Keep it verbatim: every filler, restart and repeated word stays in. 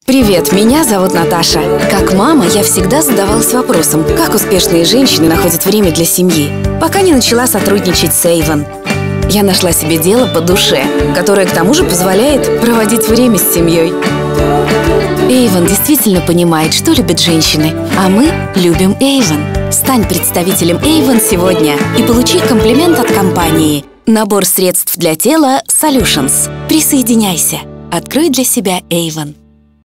Привет, меня зовут Наташа. Как мама, я всегда задавалась вопросом, как успешные женщины находят время для семьи, пока не начала сотрудничать с Avon. Я нашла себе дело по душе, которое к тому же позволяет проводить время с семьей. Avon действительно понимает, что любят женщины, а мы любим Avon. Стань представителем Avon сегодня и получи комплимент от компании. Набор средств для тела Solutions. Присоединяйся. Открой для себя Avon.